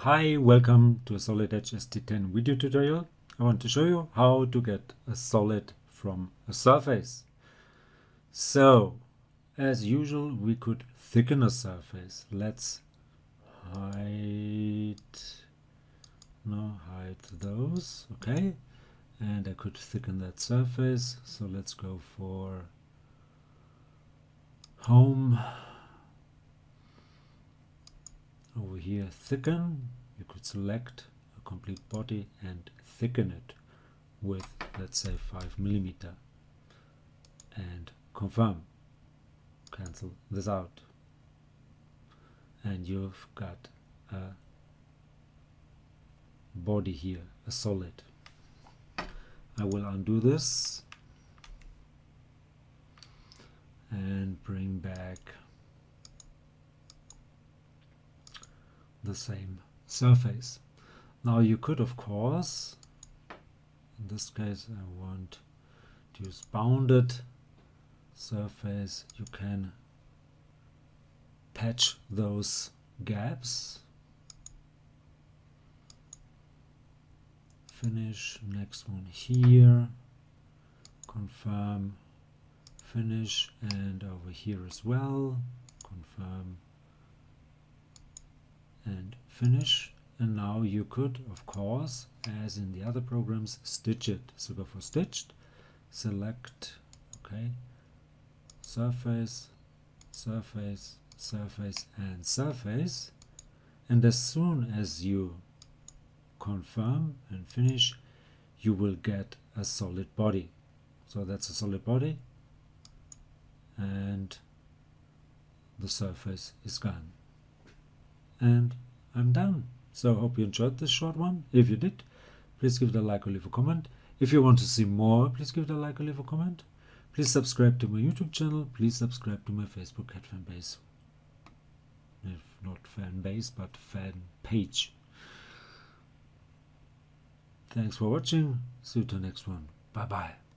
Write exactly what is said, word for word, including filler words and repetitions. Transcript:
Hi, welcome to a Solid Edge S T ten video tutorial. I want to show you how to get a solid from a surface. So, as usual, we could thicken a surface. Let's hide, no, hide those, okay? And I could thicken that surface. So let's go for Home. Over here, thicken. You could select a complete body and thicken it with, let's say, five millimeter, and confirm. Cancel this out, and you've got a body here, a solid. I will undo this and bring back the same surface. Now you could, of course, in this case I want to use bounded surface. You can patch those gaps. Finish, next one here, confirm, finish, and over here as well, confirm and finish. And now you could, of course, as in the other programs, stitch it. So go for stitched, select, okay, surface, surface, surface, and surface. And as soon as you confirm and finish, you will get a solid body. So that's a solid body, and the surface is gone. And I'm done. So I hope you enjoyed this short one. If you did, please give it a like or leave a comment. If you want to see more, please give it a like or leave a comment. Please subscribe to my YouTube channel. Please subscribe to my Facebook cat fan base. If not fan base, but fan page. Thanks for watching. See you to the next one. Bye bye.